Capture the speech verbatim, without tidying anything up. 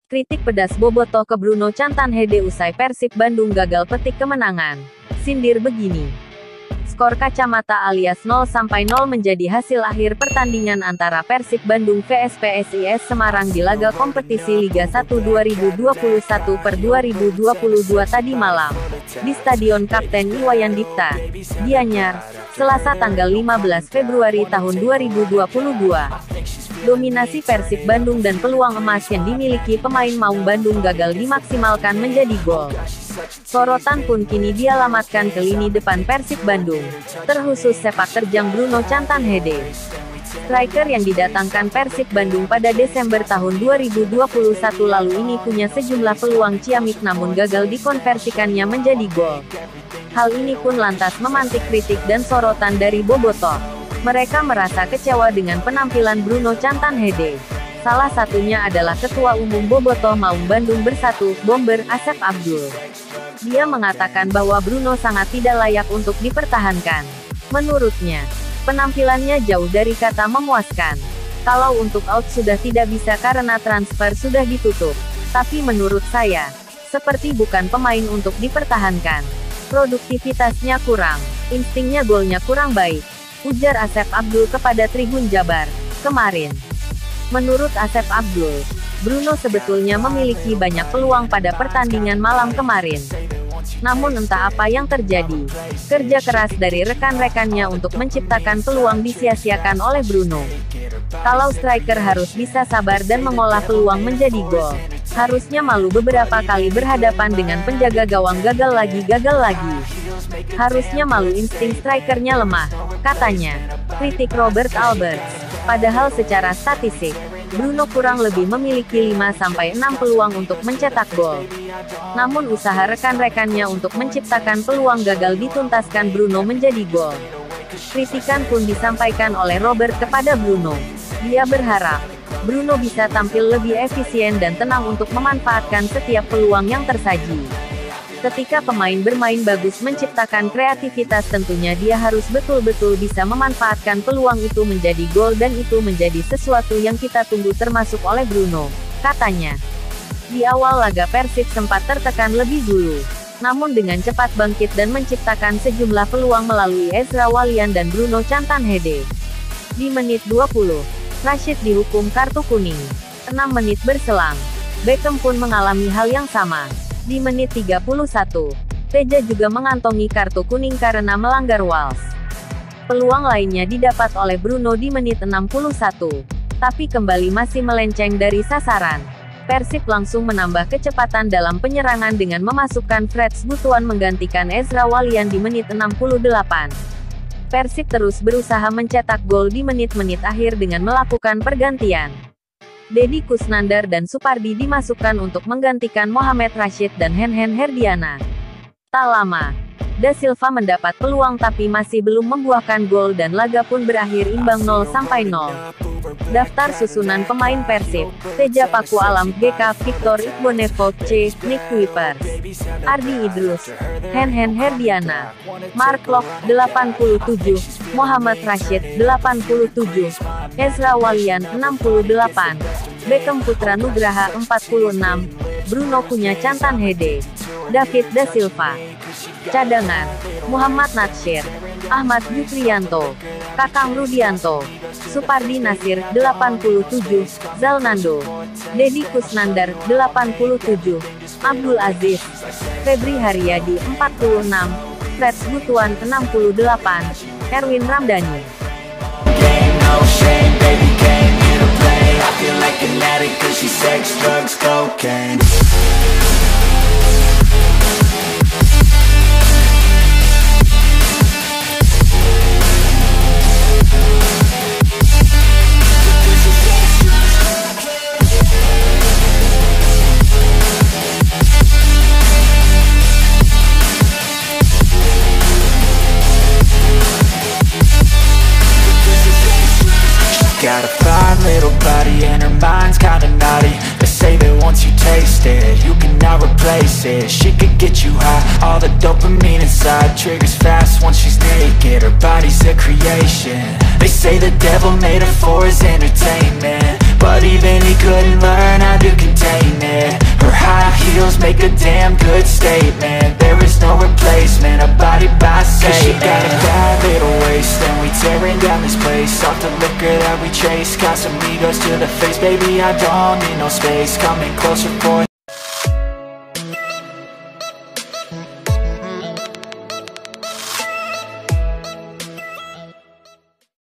Kritik pedas Bobotoh ke Bruno Cantanhede usai Persib Bandung gagal petik kemenangan. Sindir begini. Skor kacamata alias nol sampai nol menjadi hasil akhir pertandingan antara Persib Bandung vs P S I S Semarang di laga kompetisi Liga satu dua ribu dua puluh satu per dua ribu dua puluh dua tadi malam, di Stadion Kapten Iwayan Dipta, Gianyar, Selasa tanggal lima belas Februari tahun dua ribu dua puluh dua. Dominasi Persib Bandung dan peluang emas yang dimiliki pemain Maung Bandung gagal dimaksimalkan menjadi gol. Sorotan pun kini dialamatkan ke lini depan Persib Bandung, terkhusus sepak terjang Bruno Cantanhede. Striker yang didatangkan Persib Bandung pada Desember tahun dua ribu dua puluh satu lalu ini punya sejumlah peluang ciamik namun gagal dikonversikannya menjadi gol. Hal ini pun lantas memantik kritik dan sorotan dari Bobotoh. Mereka merasa kecewa dengan penampilan Bruno Cantanhede. Salah satunya adalah Ketua Umum Bobotoh Maung Bandung Bersatu, Bomber, Asep Abdul. Dia mengatakan bahwa Bruno sangat tidak layak untuk dipertahankan. Menurutnya, penampilannya jauh dari kata memuaskan. Kalau untuk out sudah tidak bisa karena transfer sudah ditutup. Tapi menurut saya, seperti bukan pemain untuk dipertahankan. Produktivitasnya kurang, instingnya golnya kurang baik, ujar Asep Abdul kepada Tribun Jabar kemarin. Menurut Asep Abdul, Bruno sebetulnya memiliki banyak peluang pada pertandingan malam kemarin. Namun entah apa yang terjadi, kerja keras dari rekan-rekannya untuk menciptakan peluang disia-siakan oleh Bruno. Kalau striker harus bisa sabar dan mengolah peluang menjadi gol. Harusnya malu beberapa kali berhadapan dengan penjaga gawang gagal lagi gagal lagi. Harusnya malu insting strikernya lemah, katanya. Kritik Robert Alberts. Padahal secara statistik, Bruno kurang lebih memiliki lima sampai enam peluang untuk mencetak gol. Namun usaha rekan-rekannya untuk menciptakan peluang gagal dituntaskan Bruno menjadi gol. Kritikan pun disampaikan oleh Robert kepada Bruno. Dia berharap Bruno bisa tampil lebih efisien dan tenang untuk memanfaatkan setiap peluang yang tersaji. Ketika pemain bermain bagus menciptakan kreativitas, tentunya dia harus betul-betul bisa memanfaatkan peluang itu menjadi gol dan itu menjadi sesuatu yang kita tunggu termasuk oleh Bruno, katanya. Di awal laga Persib sempat tertekan lebih dulu. Namun dengan cepat bangkit dan menciptakan sejumlah peluang melalui Ezra Walian dan Bruno Cantanhede. Di menit dua puluh, Rashid dihukum kartu kuning. enam menit berselang, Beckham pun mengalami hal yang sama. Di menit tiga puluh satu, Teja juga mengantongi kartu kuning karena melanggar wals. Peluang lainnya didapat oleh Bruno di menit enam puluh satu, tapi kembali masih melenceng dari sasaran. Persib langsung menambah kecepatan dalam penyerangan dengan memasukkan Freds Butuan menggantikan Ezra Walian di menit enam puluh delapan. Persib terus berusaha mencetak gol di menit-menit akhir dengan melakukan pergantian. Deddy Kusnandar dan Supardi dimasukkan untuk menggantikan Mohamed Rashid dan Henhen Herdiana. Tak lama, Da Silva mendapat peluang tapi masih belum membuahkan gol dan laga pun berakhir imbang nol sampai nol. Daftar susunan pemain Persib: Teja Paku Alam, G K, Victor Igbonevo, C, Nick Kuipers, Ardi Idrus, Henhen Herdiana, Mark Lok, delapan puluh tujuh, Mohamed Rashid, delapan puluh tujuh, Ezra Walian, enam puluh delapan, Beckham Putra Nugraha, empat puluh enam, Bruno punya Cantanhede, David Da Silva. Cadangan: Muhammad Natsir, Ahmad Yukrianto, Kakang Rudianto, Supardi Nasir, delapan puluh tujuh, Zalnando, Deddy Kusnandar, delapan puluh tujuh, Abdul Aziz, Febri Haryadi, empat puluh enam, Freds Butuan, enam puluh delapan, Erwin Ramdhani. Got a fine little body and her mind's kinda naughty. They say that once you taste it, you cannot replace it. She could get you high, all the dopamine inside triggers fast once she's naked. Her body's a creation. They say the devil made her for his entertainment, but even he couldn't learn how to contain it. Her high heels make a damn good statement. There is no replacement, a body by Satan. Cause she got a bad little waist, and we tearing down this place. Off the liquor that we chase, got some egos to the face. Baby, I don't need no space, coming closer for